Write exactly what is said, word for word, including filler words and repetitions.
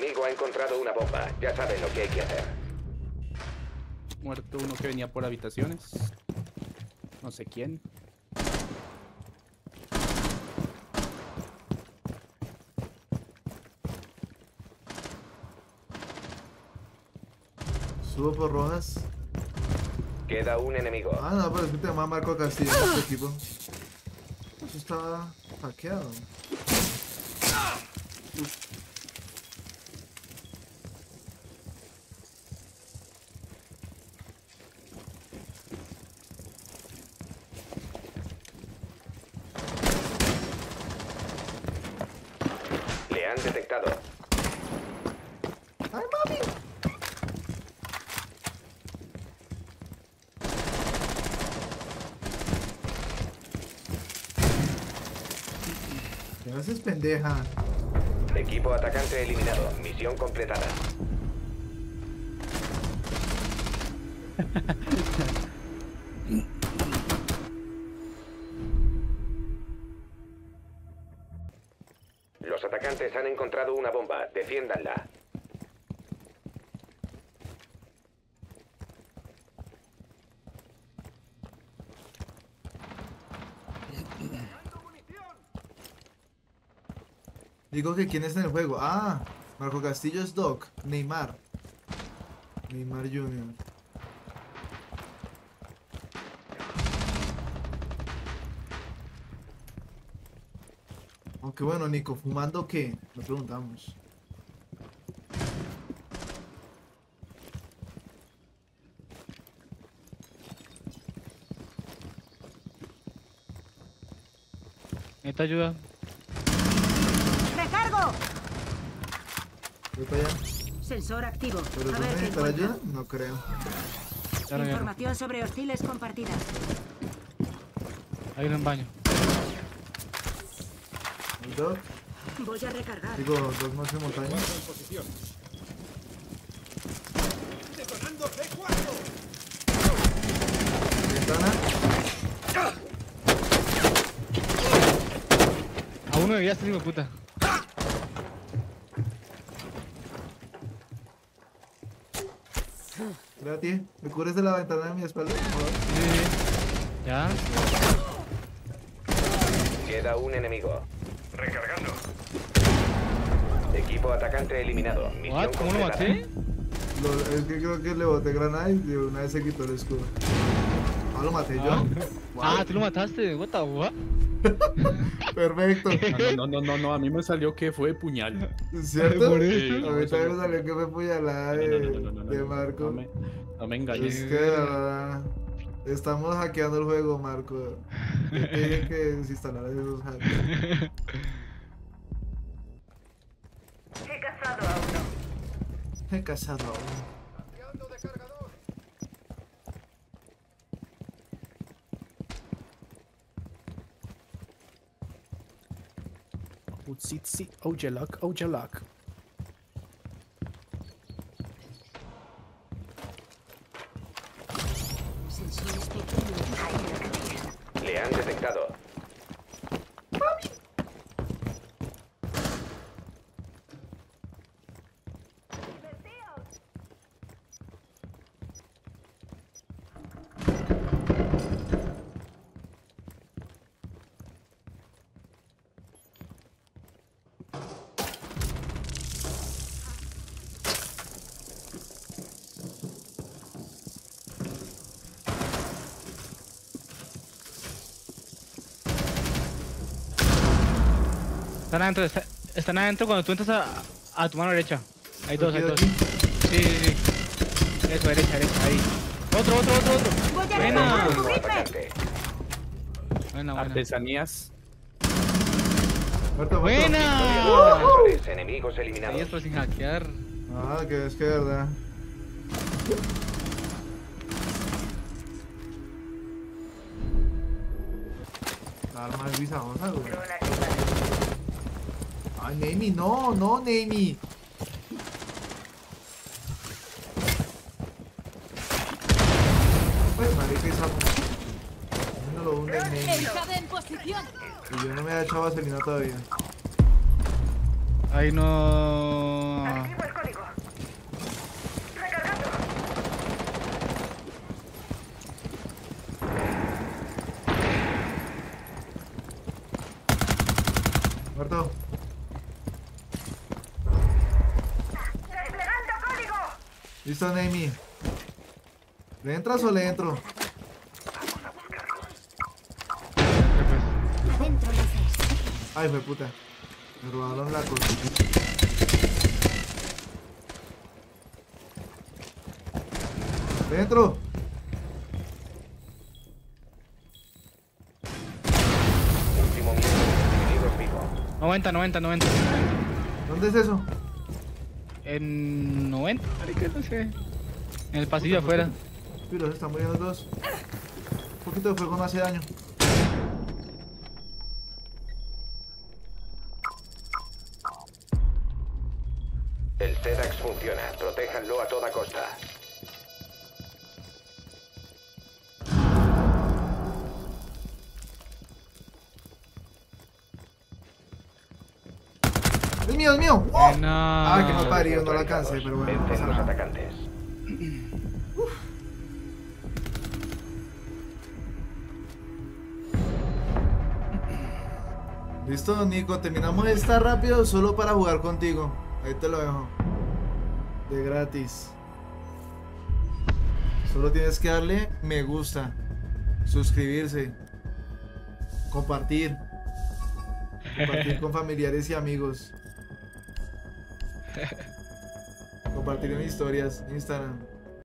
enemigo ha encontrado una bomba. Ya saben lo que hay que hacer. Muerto uno que venía por habitaciones. No sé quién. Subo por rojas. Queda un enemigo. Ah, no, pero es que te llama Marco Castillo en este equipo. Eso estaba hackeado. Le han detectado. ¡Ay, mami! ¿Qué haces, pendeja? Equipo atacante eliminado. Misión completada. Los atacantes han encontrado una bomba. Defiéndanla. Digo que quién está en el juego. Ah, Marco Castillo es Doc. Neymar. Neymar junior Aunque bueno, Nico, ¿fumando qué? Nos preguntamos. Necesito ayuda. ¡Recargo! Voy para allá. Sensor activo. ¿Pero A tú ver qué necesitas encuentra. ayuda? No creo. Ya no, ya no. Información sobre hostiles compartida. Hay uno en baño. El Doc. Voy a recargar. Digo, dos más en montaña. Ventana. A uno de este hijo de puta. Gracias. ¿Me cubres de la ventana de mi espalda, por favor? Sí. Ya. Queda un enemigo. Recargando. Equipo atacante eliminado. Misión What? ¿Cómo lo completada. maté? Lo- es que creo que le boté granada y de una vez se quitó el escudo. Ah, lo maté yo. Ah, tú lo mataste. What the what? Perfecto. No, no, no, no, no, a mí me salió que fue puñal. ¿Cierto? Por eso. A mí también me salió que fue puñalada No, de, no, no, no, no, no, de no, Marco. No me, no me engañes. Es que de verdad, estamos hackeando el juego, Marco. Yo te dije que desinstalaras esos hacks. He cazado a uno. He cazado a uno. Utsitsi, Ojelak, Ojelak. Sensores pequeños. Le han detectado. Están adentro, está- están adentro cuando tú entras a, a tu mano derecha. Hay dos, hay Aquí, dos. aquí. Sí, sí, sí. Eso, derecha, derecha, ahí. Otro, otro, otro, otro. Voy a Buena. recargar. Equipo ¡Cubridme! atacante. Buena, buena. Artesanías. Muerto, muerto. Buena. Defensores enemigos Ahí eliminados. esto sin hackear. Ah, que es que de verdad. La arma es visajosa, güey. Drone activado. Ay, Nemi, no, no, Nemi. Pues, marica, esa... No lo hunde Nemi. Entrada en posición. Y yo no me he echado vaselina todavía. Ahí no. Listo, Nemi. ¿Le entras o le entro? Dentro de seis. Ay, fue puta. Me robaron la cosa. Dentro. Último minuto. Enemigos vivo. noventa, noventa, noventa. ¿Dónde es eso? En noventa, marica, no sé. En el pasillo afuera. Pero se están muriendo dos. Un poquito de fuego no hace daño. El SEDAX funciona. Protéjanlo a toda costa. ¡Es mío, es mío! ¡Oh! No. Ah, que no parió, no la alcancé, pero bueno. No Vencen pasa los nada. atacantes. Listo, Nico, terminamos esta rápido solo para jugar contigo. Ahí te lo dejo. De gratis. Solo tienes que darle me gusta, suscribirse, compartir, compartir con familiares y amigos, compartir en historias, Instagram.